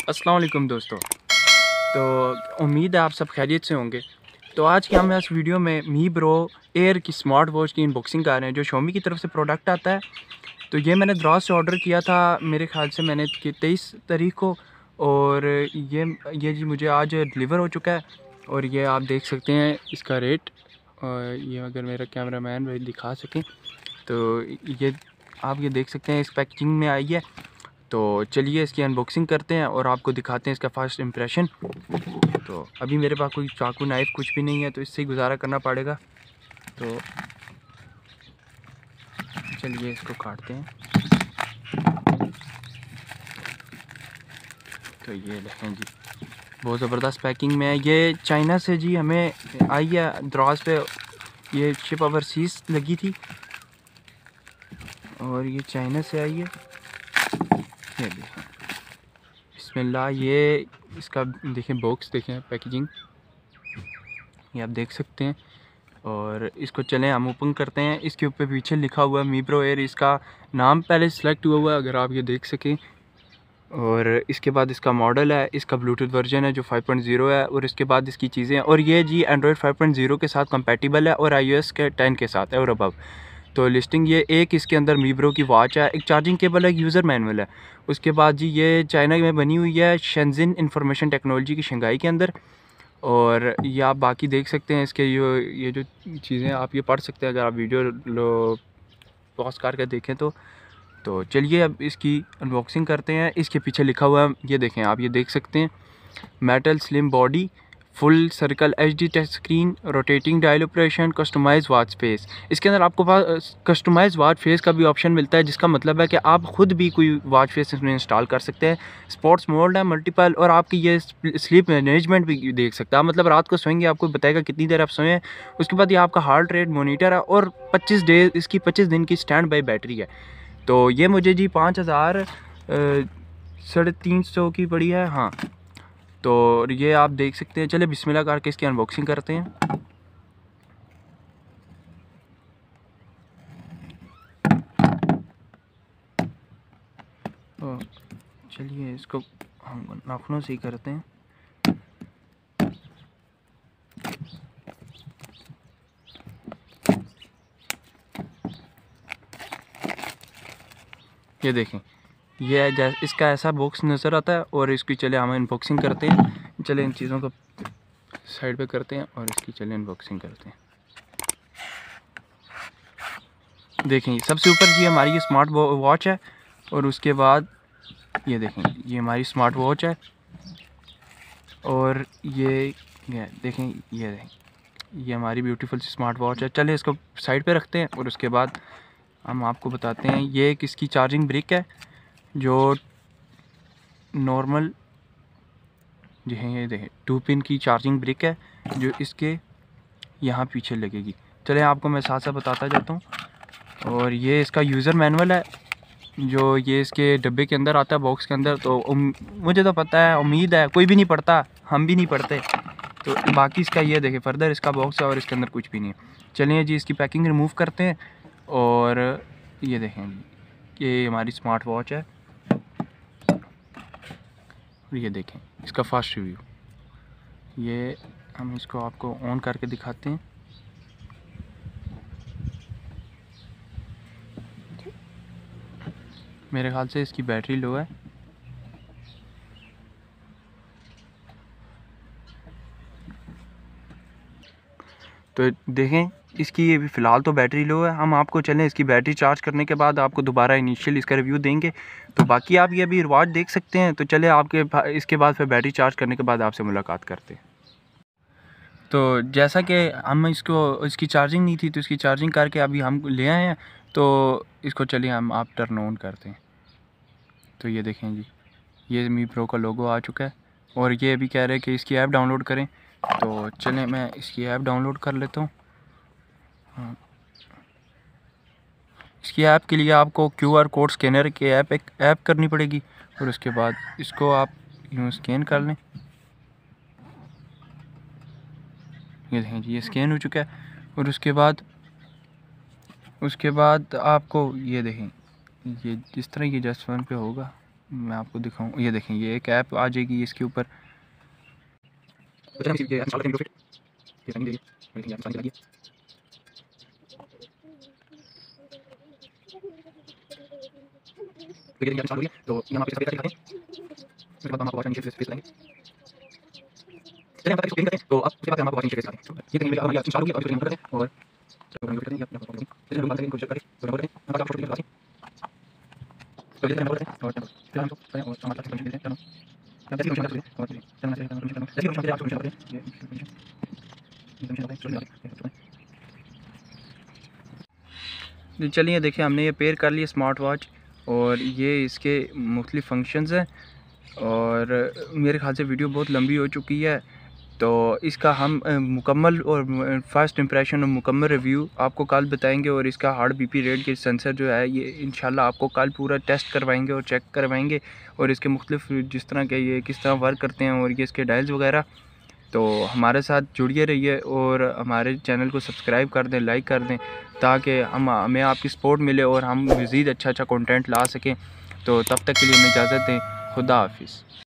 अस्सलाम वालेकुम दोस्तों। तो उम्मीद है आप सब खैरियत से होंगे। तो आज की हम इस वीडियो में मी ब्रो एयर की स्मार्ट वॉच की अनबॉक्सिंग कर रहे हैं, जो शॉमी की तरफ से प्रोडक्ट आता है। तो ये मैंने दराज से ऑर्डर किया था, मेरे ख्याल से मैंने 23 तारीख को, और ये जी मुझे आज डिलीवर हो चुका है। और ये आप देख सकते हैं इसका रेट, और ये अगर मेरा कैमरामैन भाई दिखा सकें तो ये आप ये देख सकते हैं इस पैकेजिंग में आई है। तो चलिए इसकी अनबॉक्सिंग करते हैं और आपको दिखाते हैं इसका फर्स्ट इम्प्रेशन। तो अभी मेरे पास कोई चाकू नाइफ कुछ भी नहीं है, तो इससे ही गुजारा करना पड़ेगा। तो चलिए इसको काटते हैं। तो ये देखें जी, बहुत ज़बरदस्त पैकिंग में है। ये चाइना से जी हमें आई है, दराज पे ये शिप ओवरसीज़ लगी थी और ये चाइना से आई है। ये देखें, बिस्मिल्लाह। ये इसका देखें बॉक्स, देखें पैकेजिंग, ये आप देख सकते हैं। और इसको चलें हम ओपन करते हैं। इसके ऊपर पीछे लिखा हुआ है मी ब्रो एयर, इसका नाम पहले सेलेक्ट हुआ हुआ है, अगर आप ये देख सकें। और इसके बाद इसका मॉडल है, इसका ब्लूटूथ वर्जन है जो 5.0 है, और इसके बाद इसकी चीज़ें हैं। और ये जी एंड्रॉयड 5.0 के साथ कंपैटिबल है और iOS के 10 के साथ है और अबव। तो लिस्टिंग ये एक इसके अंदर मी ब्रो की वॉच है, एक चार्जिंग केबल है, एक यूज़र मैनुअल है। उसके बाद जी ये चाइना में बनी हुई है, शेंजिन इंफॉर्मेशन टेक्नोलॉजी की शंघाई के अंदर। और ये आप बाकी देख सकते हैं इसके ये जो चीज़ें आप ये पढ़ सकते हैं अगर आप वीडियो लो पॉज करके देखें तो चलिए अब इसकी अनबॉक्सिंग करते हैं। इसके पीछे लिखा हुआ है, ये देखें, आप ये देख सकते हैं, metal slim body, full circle HD touch screen, rotating dial operation, customize watch face. इसके अंदर आपको पास कस्टमाइज वॉच फेस का भी ऑप्शन मिलता है, जिसका मतलब है कि आप खुद भी कोई वॉच फेस इसमें इंस्टॉल कर सकते हैं। स्पोर्ट्स मोड है, मल्टीपल, और आपकी ये स्लीप मैनेजमेंट भी देख सकता है। मतलब रात को सोएंगे आपको बताएगा कितनी देर आप सोए हैं। उसके बाद ये आपका हार्ट रेट मोनीटर है, और 25 दिन की स्टैंड बाई बैटरी है। तो ये मुझे जी 5,350 की पड़ी है। हाँ, तो ये आप देख सकते हैं। चलिए बिस्मिल्लाह करके इसकी अनबॉक्सिंग करते हैं। तो चलिए इसको हम नाखूनों से ही करते हैं। ये देखें, ये इसका ऐसा बॉक्स नज़र आता है। और इसकी चले हम अनबॉक्सिंग करते हैं। चले इन चीज़ों को साइड पे करते हैं और इसकी चले अनबॉक्सिंग करते हैं। देखें, सबसे ऊपर जी हमारी ये स्मार्ट वॉच है, और उसके बाद ये देखें, ये हमारी स्मार्ट वॉच है। और ये देखें, ये हमारी ब्यूटीफुल सी स्मार्ट वॉच है। चलिए इसको साइड पे रखते हैं और उसके बाद हम आपको बताते हैं। ये एक इसकी चार्जिंग ब्रिक है जो नॉर्मल जो है, ये देखें 2 पिन की चार्जिंग ब्रिक है जो इसके यहाँ पीछे लगेगी। चलिए आपको मैं साथ साथ बताता जाता हूँ। और ये इसका यूज़र मैनुअल है जो ये इसके डब्बे के अंदर आता है, बॉक्स के अंदर। तो मुझे तो पता है, उम्मीद है कोई भी नहीं पढ़ता, हम भी नहीं पढ़ते। तो बाकी इसका ये देखें, फर्दर इसका बॉक्स है और इसके अंदर कुछ भी नहीं है। चलिए जी इसकी पैकिंग रिमूव करते हैं। और ये देखें, ये हमारी स्मार्ट वॉच है। और ये देखें इसका फास्ट रिव्यू, ये हम इसको आपको ऑन करके दिखाते हैं। मेरे ख्याल से इसकी बैटरी लो है। तो देखें इसकी ये भी फ़िलहाल तो बैटरी लो है। हम आपको चलें इसकी बैटरी चार्ज करने के बाद आपको दोबारा इनिशियल इसका रिव्यू देंगे। तो बाकी आप ये अभी रिवार्ड देख सकते हैं। तो चले आपके इसके बाद फिर बैटरी चार्ज करने के बाद आपसे मुलाकात करते हैं। तो जैसा कि हम इसकी चार्जिंग नहीं थी, तो इसकी चार्जिंग करके अभी हम ले आए हैं। तो इसको चलिए हम आप टर्न ऑन करते हैं। तो ये देखें जी, ये मी प्रो का लोगो आ चुका है। और ये अभी कह रहे हैं कि इसकी ऐप डाउनलोड करें। तो चलें मैं इसकी ऐप डाउनलोड कर लेता हूँ। हाँ, इसकी ऐप के लिए आपको QR कोड स्कैनर की एक ऐप करनी पड़ेगी। और उसके बाद इसको आप यूँ स्कैन कर लें। ये देखें जी, ये स्कैन हो चुका है। और उसके बाद आपको ये देखें, ये जिस तरह ये जस्ट वन पे होगा, मैं आपको दिखाऊँ, ये देखें ये एक ऐप आ जाएगी इसके ऊपर। तो यहाँ पे दिखाते हैं, उसके बाद हम आपको वाचिंग फेस लगाएंगे। चलिए हम इसको करते हैं, तो अब उसके बाद हम आपको वाचिंग फेस लगाएंगे। ये देखिए हमारी चालू हो गई, अब इसको करते हैं और करते हैं, चलिए हम बात करेंगे कोशिश करें, तो नंबर हम आपको छोटी वाचिंग तो ये नंबर है और फिर हम करें और हमारा फंक्शन देते हैं। हम जैसे फंक्शन करते हैं और चलना चाहिए फंक्शन जैसे फंक्शन आप फंक्शन करते हैं, ये चलिए देखिए हमने ये पेयर कर लिया स्मार्ट वॉच और ये इसके मुख्तलिफ फंक्शंस हैं। और मेरे ख्याल से वीडियो बहुत लंबी हो चुकी है, तो इसका हम मुकम्मल और फर्स्ट इंप्रेशन और मुकम्मल रिव्यू आपको कल बताएंगे। और इसका हार्ट बीपी रेट के सेंसर जो है ये इंशाल्लाह आपको कल पूरा टेस्ट करवाएंगे और चेक करवाएंगे। और इसके मुख्तलिफ जिस तरह के ये किस तरह वर्क करते हैं और ये इसके डायल्स वगैरह, तो हमारे साथ जुड़िए रहिए और हमारे चैनल को सब्सक्राइब कर दें, लाइक कर दें, ताकि हमें आपकी सपोर्ट मिले और हम मज़ीद अच्छा कंटेंट ला सकें। तो तब तक के लिए हमें इजाज़त दें। खुदा हाफिज़।